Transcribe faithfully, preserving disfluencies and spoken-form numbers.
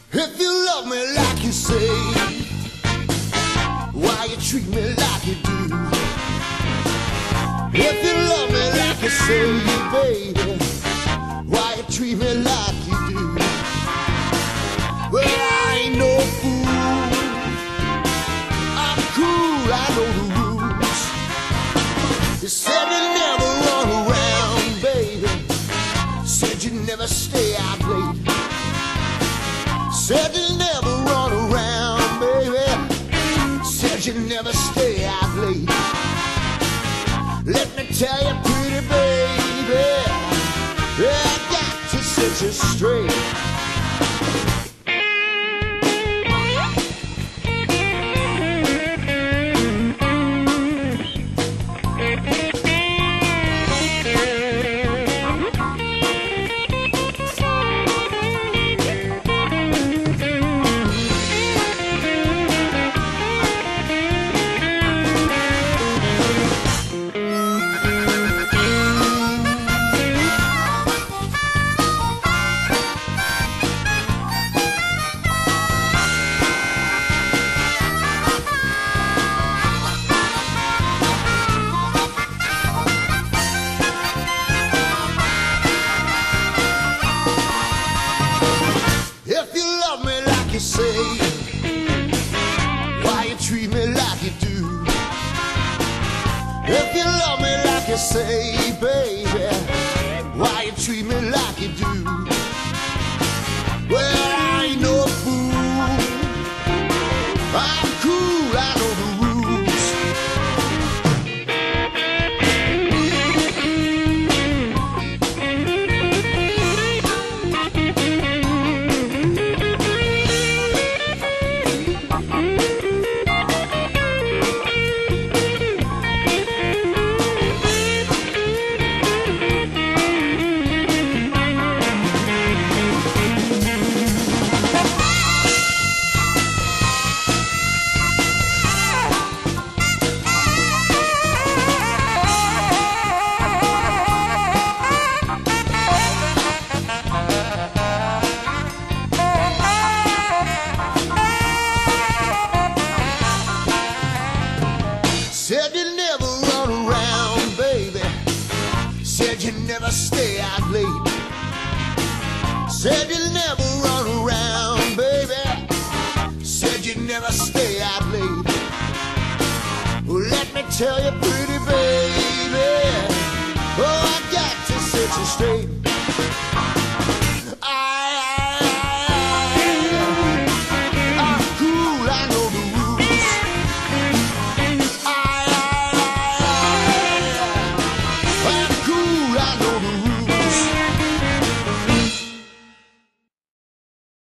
If you love me like you say, why you treat me like you do? If you love me like you say, baby, why you treat me like you do? Well, I ain't no fool, I'm cool, I know the rules. You said you never run around, baby, said you never stay out late. Said you never run around, baby, said you never stay out late. Let me tell you, pretty baby, I got to set you straight. Say, why you treat me like you do? If you love me like you say, baby, why you treat me like you do? Well, I ain't no fool, I'm cool, I know the rules. Said you never run around, baby, said you never stay out late. Said you never run around, baby, said you never stay out late. Well, let me tell you, pretty baby, oh, I got to set you straight. I know the rules.